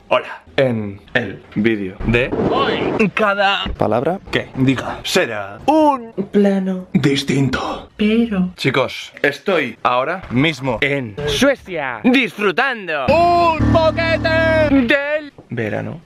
Hola. En el vídeo de hoy, cada palabra que diga será un plano distinto. Pero... Chicos, estoy ahora mismo en Suecia, disfrutando un boquete del verano.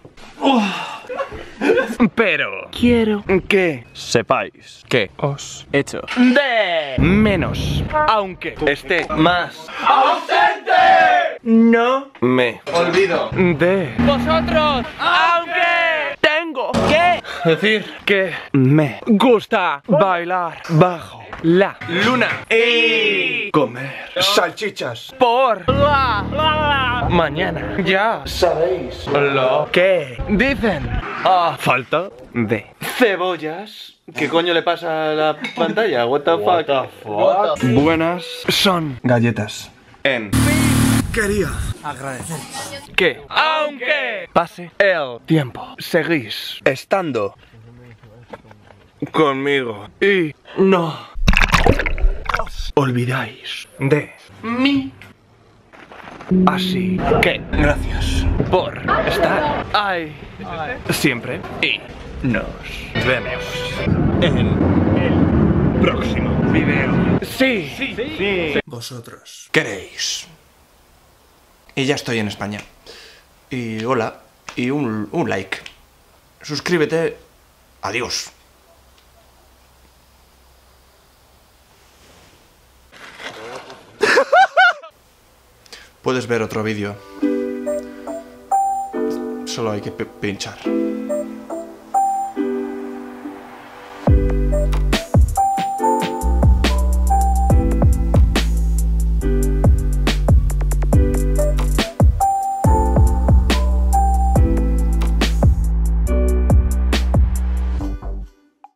Pero quiero que sepáis que os echo de menos, aunque esté más ausente. No me olvido de vosotros, aunque tengo que decir que me gusta bailar bajo la luna y comer salchichas por la mañana. Ya sabéis lo que dicen. A falta de cebollas. ¿Qué coño le pasa a la pantalla? What the fuck? Buenas son galletas. Quería agradecer que, aunque pase el tiempo, seguís estando conmigo y no os olvidáis de mí. Así que gracias por estar ahí siempre y nos vemos en el próximo video. Sí. Vosotros queréis. Y ya estoy en España. Y hola. Y un like. Suscríbete. Adiós. Puedes ver otro vídeo. Solo hay que pinchar.